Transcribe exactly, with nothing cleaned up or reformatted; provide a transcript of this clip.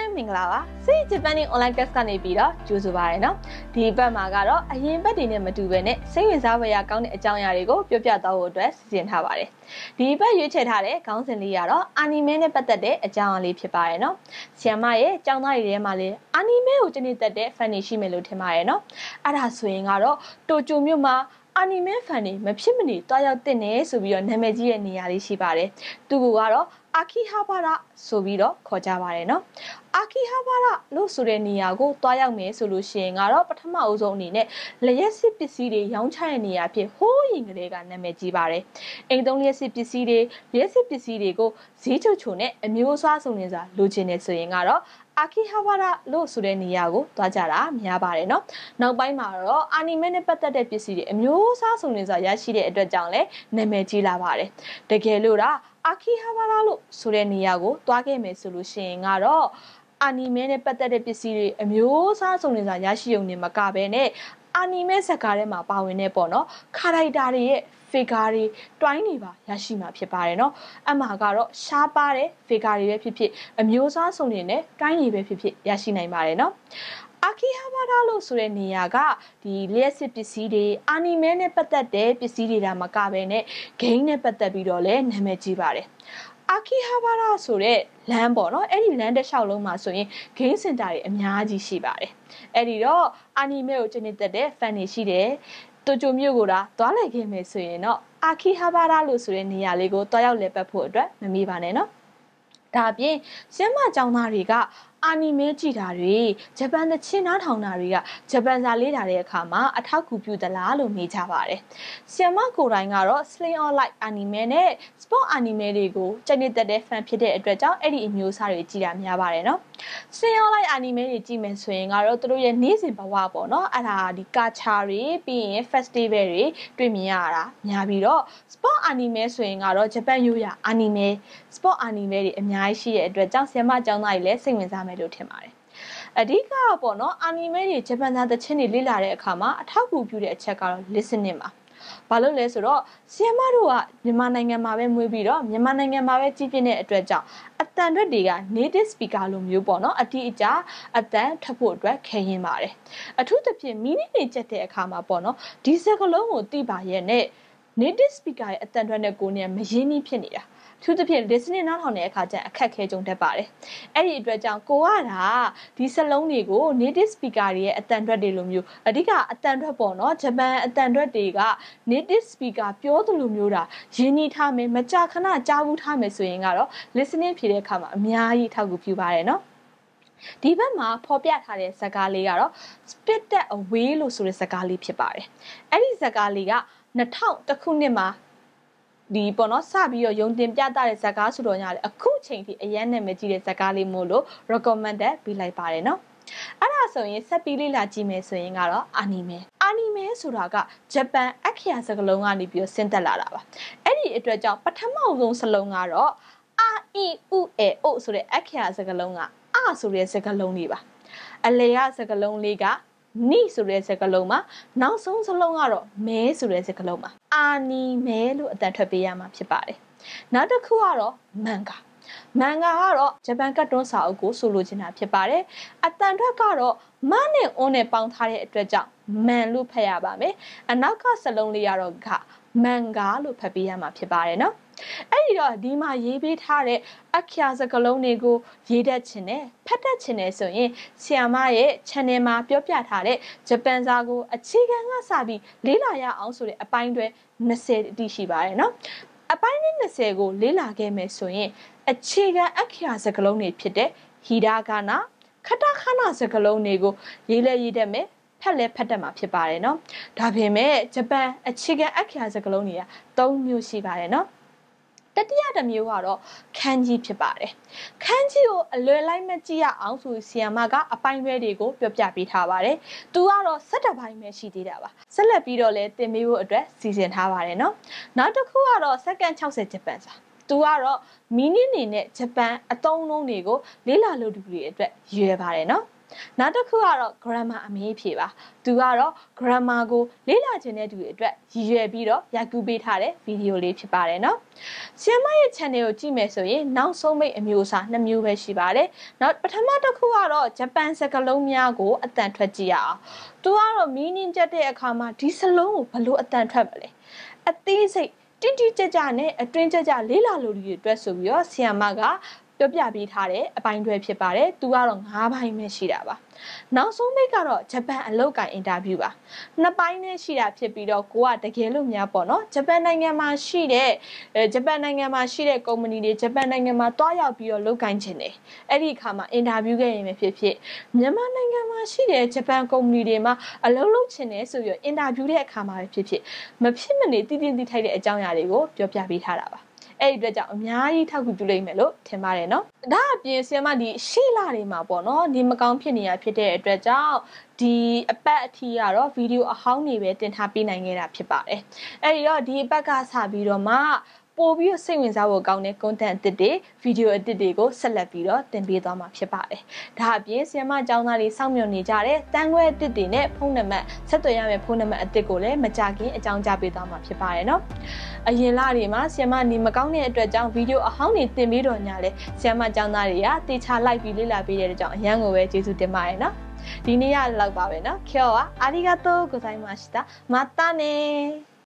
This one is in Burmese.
မင်္ဂလာပါစေဂျပန်နီ online class ကနေပြီးတော့ကြိုးဆိုပါရနော်ဒီဘက်မှာကတော့အရင်ဘက်တွေနဲ့မတူဘဲနဲ့စိတ်ဝင်စားဖွယ်ရာကောင်းတဲ့အကြောင်းအရာတွေကိုပြောပြသွားဖို့အတွက်စီစဉ်ထားပါတယ်ဒီဘက်ရွေးချယ်ထားတဲ့ခေါင်းစဉ်လေးကတော့အာနီမဲနဲ့ပတ်သက်တဲ့အကြောင်းအရာလေးဖြစ်ပါရဲ့နော်ဆီယမရဲ့ကျောင်းသားတွေထဲမှာလည်းအာနီမဲကိုတနေ့တက်တဲ့ fan တွေရှိမယ်လို့ထင်ပါရဲ့နော်အဲ့ဒါဆိုရင်ကတော့တိုကျိုမြို့မှာအာနီမဲ fan တွေမဖြစ်မနေတွားရောက်တင်နေဆိုပြီးတော့နာမည်ကြီးတဲ့နေရာလေးရှိပါတယ်သူကတော့အာခီဟာဘာရာဆိုပြီးတော့ခေါ်ကြပါတယ်နော်အာခီဟာဘာရာလို့ဆိုတဲ့နေရာကိုတွားရောက်မယ်ဆိုလို့ရှိရင်ကတော့ပထမအဆုံးအနေနဲ့လျှက်စစ်ပစ္စည်းတွေရောင်းချတဲ့နေရာဖြစ်ဟိုးရင်ကလေးကနာမည်ကြီးပါတယ်အိမ်သုံးလျှက်စစ်ပစ္စည်းတွေလျှက်စစ်ပစ္စည်းတွေကိုဈေးချိုချိုနဲ့အမျိုးအစားစုံနေစွာလိုချင်နေဆိုရင်ကတော့အာခီဟာဘာရာလို့ဆိုတဲ့နေရာကိုတွားကြတာများပါတယ်နော်နောက်ပိုင်းမှာတော့အာနီမဲနဲ့ပတ်သက်တဲ့ပစ္စည်းတွေအမျိုးအစားစုံနေစွာရရှိတဲ့အတွက်ကြောင့်လည်းနာမည်ကြီးလာပါတယ်တကယ်လို့ဒါအာခီဟာဘာရာလို့ဆိုတဲ့နေရာကိုတွားခဲ့မယ်ဆိုလို့ရှိရင်ကတော့အာနီမဲနဲ့ပတ်သက်တဲ့ပစ္စည်းတွေအမျိုးအစားစုံနေစွာရရှိုံနဲ့မကဘဲနဲ့အာနီမဲဇာတ်ကားထဲမှာပါဝင်နေပေါ့နော်ခါရိုက်တာတွေရဲ့ figure တွေတွိုင်းတွေပါရရှိမှာဖြစ်ပါတယ်နော်အမှကတော့ရှားပါတဲ့ figure တွေပဲဖြစ်ဖြစ်အမျိုးအစားစုံနေနဲ့တွိုင်းတွေပဲဖြစ်ဖြစ်ရရှိနိုင်ပါတယ်နော်အာခီဟာဘာရာလို့ဆိုတဲ့နေရာကဒီလျှက်စစ်ပစ္စည်းတွေအာနီမဲနဲ့ပတ်သက်တဲ့ပစ္စည်းတွေဒါမကဘဲနဲ့ဂိမ်းနဲ့ပတ်သက်ပြီးတော့လည်းနာမည်ကြီးပါတယ်အာခီဟာဘာရာဆိုတဲ့လမ်းပေါ့နော်အဲ့ဒီလမ်းတစ်လျှောက်လုံးမှာဆိုရင်ဂိမ်းစင်တာတွေအများကြီးရှိပါတယ်အဲ့ဒီတော့အာနီမဲကိုကျနေတက်တဲ့ fan တွေရှိတယ်တိုကျိုမြို့ကိုဒါသွားလိုက်ခဲ့မယ်ဆိုရင်တော့အာခီဟာဘာရာလို့ဆိုတဲ့နေရာလေးကိုတွားရောက်လည်ပတ်ဖို့အတွက်မမေ့ပါနဲ့နော်ဒါအပြင်ရှမ်းမကျောင်းသားတွေကအာနီမဲကြည့်တာတွေဂျပန်သချင်းနားထောင်တာတွေကဂျပန်စာလေ့လာတဲ့အခါမှာအထောက်အကူပြုသလားလို့မေးကြပါတယ်။ဆီယမကိုယ်တိုင်ကတော့ Sling or Light Anime နဲ့ Sport Anime တွေကိုကြိုက်နေတဲ့ fan ဖြစ်တဲ့အတွက်ကြောင့်အဲ့ဒီအမျိုးအစားတွေကြည့်တာများပါတယ်နော်။ Sling or Light Anime တွေကြည့်မယ်ဆိုရင်ကတော့သူတို့ရဲ့နေ့စဉ်ဘဝပေါ့နော်အဲ့ဒါဒီကာချာတွေပြီးရင် festival တွေတွေ့မြင်ရတာများပြီးတော့ Sport Anime ဆိုရင်ကတော့ဂျပန်ရိုးရာ Anime Sport Anime တွေအများကြီးရှိတဲ့အတွက်ကြောင့်ဆီယမကျောင်းသားတွေလည်းစိတ်ဝင်စားလို့ထင်ပါတယ်အဓိကပေါ့နော်အာနီမဲတွေဂျပန်သားသချင်းတွေလေ့လာတဲ့အခါမှာအထောက်အကူပြုတဲ့အချက်ကတော့ listening ပါဘာလို့လဲဆိုတော့ဆီယမတို့ကမြန်မာနိုင်ငံမှာပဲမွေးပြီးတော့မြန်မာနိုင်ငံမှာပဲကြီးပြင်းတဲ့အတွက်ကြောင့်အတန်တွက်တွေက native speaker လိုမျိုးပေါ့နော်အတိအကျအတန်ထပ်ဖို့အတွက်ခဲရင်ပါတယ်အထူးသဖြင့်မီနီနေချက်တဲ့အခါမှာပေါ့နော်ဒီစကားလုံးကိုသိပါရဲ့နဲ့ native speaker ရဲ့အတန်တွက်နဲ့ကိုယ်နဲ့မရင်းနှီးဖြစ်နေတာသူတဖြင့် listening နားထောင်တဲ့အခါကျအခက်ခဲကြုံတတ်ပါတယ်။အဲ့ဒီအတွက်ကြောင့်ကိုကဒါဒီစလုံးတွေကို native speaker တွေရဲ့အတန်ထွက်တွေလိုမျိုးအဓိကအတန်ထွက်ပေါ့နော်ဂျပန်အတန်ထွက်တွေက native speaker ပြောသလိုမျိုးတာရင်းနှီးထားမယ်မကြာခဏကြားဘူးထားမယ်ဆိုရင်ကတော့ listening ဖြေတဲ့အခါမှာအများကြီးထောက်ကူပြုပါတယ်နော်။ဒီဘက်မှာဖော်ပြထားတဲ့ဇာတ်ကားလေးကတော့ Spirited Away လို့ဆိုတဲ့ဇာတ်ကားလေးဖြစ်ပါတယ်။အဲ့ဒီဇာတ်ကားလေးကနှစ်ထောင်တစ်ခုနှစ်မှာဒီပေါ့နော်စပြီးတော့ယုံတင်ပြတဲ့ဇာတ်ကားဆိုတော့ညာလေအခုချိန်ထိအရန်နာမည်ကြီးတဲ့ဇာတ်ကားလေးမို့လို့ recommended ပေးလိုက်ပါတယ်နော်အဲ့ဒါဆိုရင်ဆက်ပြီးလေ့လာကြည့်မယ်ဆိုရင်ကတော့ anime anime ဆိုတာကဂျပန်အခရာစကားလုံးကနေပြီးတော့ဆင်းသက်လာတာပါအဲ့ဒီအတွက်ကြောင့်ပထမဆုံးစလုံးကတော့ a i u e o ဆိုတဲ့အခရာစကားလုံးက a ဆိုတဲ့စကားလုံးလေးပါအလေကစကားလုံးလေးကနိဆိုတဲ့စကားလုံးမှာနောက်ဆုံးစလုံးကတော့မဲဆိုတဲ့စကားလုံးမှာအာနီမဲလို့အတန်ထွက်ပေးရမှာဖြစ်ပါတယ်နောက်တစ်ခုကတော့မန်ဂါမန်ဂါကတော့ဂျပန်ကတ်တွန်းစာအုပ်ကိုဆိုလိုချင်တာဖြစ်ပါတယ်အတန်ထွက်ကတော့မနဲ့အွန်းနဲ့ပေါင်းထားတဲ့အတွက်ကြောင့်မန်လို့ဖတ်ရပါမယ်အနောက်ကစလုံးလေးကတော့ဂမန်ဂါလို့ဖတ်ပေးရမှာဖြစ်ပါတယ်နော်အဲ့ဒီတော့ဒီမှာရေးပေးထားတဲ့အခရာစကားလုံးတွေကိုရေးတတ်ချင်တယ်ဖတ်တတ်ချင်တယ်ဆိုရင်ဆီယာမရဲ့ channel မှာပြောပြထားတဲ့ဂျပန်စာကိုအခြေခံကစပြီးလေ့လာရအောင်ဆိုတဲ့အပိုင်းတွေနှစ်ဆယ်အတိရှိပါတယ်နော်အပိုင်းနှစ်ဆယ်ကိုလေ့လာခဲ့မယ်ဆိုရင်အခြေခံအခရာစကားလုံးတွေဖြစ်တဲ့ဟီရာဂါနာခတခနာစကားလုံးတွေကိုရေးလဲရေးတတ်မယ်ဖက်လဲဖက်တတ်မှာဖြစ်ပါတယ်နော်ဒါပေမဲ့ဂျပန်အခြေခံအခရာစကားလုံးတွေကသုံးမျိုးရှိပါတယ်နော်တတိယတစ်မျိုးကတော့ခန်းကြီးဖြစ်ပါတယ်ခန်းကြီးကိုအလွယ်လိုက်မကြည့်ရအောင်ဆိုဆီယမကအပိုင်းပဲတွေကိုပြောပြပေးထားပါတယ်သူကတော့၁၇ပိုင်းပဲရှိသေးတာပါဆက်လက်ပြီးတော့လဲသင်ပေးဖို့အတွက်စီစဉ်ထားပါတယ်နော်နောက်တစ်ခုကတော့စက္ကန့်၆၀ဂျပန်စာသူကတော့မီနစ်နေနဲ့ဂျပန်အသုံးအနှုန်းတွေကိုလေ့လာလို့သူတွေအတွက်ရွယ်ပါတယ်နော်နောက်တစ်ခုကတော့ grammar အမေးဖြေပါသူကတော့ grammar ကိုလေ့လာခြင်းတဲ့သူတွေအတွက်ရည်ရွယ်ပြီးတော့ရိုက်ကူးပေးထားတဲ့ဗီဒီယိုလေးဖြစ်ပါတယ်နော်ဆီယမရဲ့ channel ကိုကြည့်မယ်ဆိုရင်နောက်ဆုံးမိတ်အမျိုးအစားနှစ်မျိုးပဲရှိပါတယ်နောက်ပထမတစ်ခုကတော့ဂျပန်စကားလုံးများကိုအတန်ထွက်ကြည့်ရအောင်သူကတော့ meaning ချက်တဲ့အခါမှာဒီစလုံးကိုဘယ်လိုအတန်ထွက်မလဲအသေးစိတ်တိတိကျကျနဲ့အတွင်းကျကျလေးလာလို့တွေအတွက်ဆိုပြီးတော့ဆီယမကပြောပြပေးထားတဲ့အပိုင်းတွေဖြစ်ပါတယ်သူကတော့၅ပိုင်းပဲရှိတာပါနောက်ဆုံးမိတ်ကတော့ဂျပန်အလုပ်ကိုင်အင်တာဗျူးပါနှစ်ပိုင်းနဲ့ရှိတာဖြစ်ပြီးတော့ကိုကတကယ်လို့များပေါ့နော်ဂျပန်နိုင်ငံမှာရှိတဲ့ဂျပန်နိုင်ငံမှာရှိတဲ့ကုမ္ပဏီတွေဂျပန်နိုင်ငံမှာတွားရောက်ပြီးတော့လုပ်ကိုင်ခြင်းတယ်အဲ့ဒီအခါမှာအင်တာဗျူးခဲ့ရင်ပဲဖြစ်ဖြစ်မြန်မာနိုင်ငံမှာရှိတဲ့ဂျပန်ကုမ္ပဏီတွေမှာအလုပ်လုပ်ခြင်းတယ်ဆိုပြီးတော့အင်တာဗျူးတဲ့အခါမှာပဲဖြစ်ဖြစ်မဖြစ်မနေတည်တည်တည်ထိုက်တဲ့အကြောင်းအရာတွေကိုပြောပြပေးထားတာပါအဲ့ဒီအတွက်ကြောင့်အများကြီးထောက်ကူပြုလိမ့်မယ်လို့ထင်ပါတယ်နော်ဒါအပြင်ဆီယမဒီရှေ့လာတွေမှာပေါ့နော်ဒီမကောင်းဖြစ်နေရဖြစ်တဲ့အတွက်ကြောင့်ဒီအပတ်အထီးကတော့ဗီဒီယိုအဟောင်းတွေပဲတင်ထားပေးနိုင်ခဲ့တာဖြစ်ပါတယ်အဲ့ဒီတော့ဒီအပတ်ကစပြီးတော့မှပို့ပြီးစိတ်ဝင်စားဖို့ကောင်းတဲ့ content အသစ်တွေဗီဒီယိုအသစ်တွေကိုဆက်လက်ပြီးတော့တင်ပေးသွားမှာဖြစ်ပါတယ်ဒါအပြင်ဆီယမအကြောင်းသားတွေစောင့်မျှော်နေကြတဲ့တန်းခွဲအသစ်တွေနဲ့ဖုန်းနံပါတ်ဆက်သွယ်ရမယ့်ဖုန်းနံပါတ်အသစ်ကိုလည်းမကြခင်အကြောင်းကြားပေးသွားမှာဖြစ်ပါတယ်နော်အရင်လတွေမှာဆီယမနေမကောင်းတဲ့အတွက်ကြောင့်ဗီဒီယိုအဟောင်းတွေတင်ပေးတော့ညာလဲဆီယမအကြောင်းသားတွေကတေချာလိုက်ပြီးလေ့လာပေးတဲ့အတွက်ကြောင့်အရန်ကိုပဲကျေးဇူးတင်ပါတယ်နော်ဒီနေ့ရလောက်ပါပဲနော်今日はありがとうございましたまたね